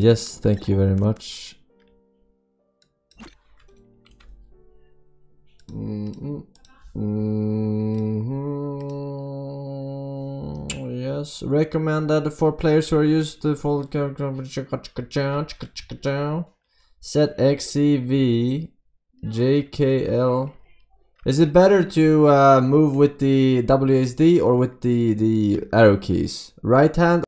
Yes, thank you very much. Yes, recommended for players who are used to full set XCV JKL. Is it better to move with the WSD or with the arrow keys? Right hand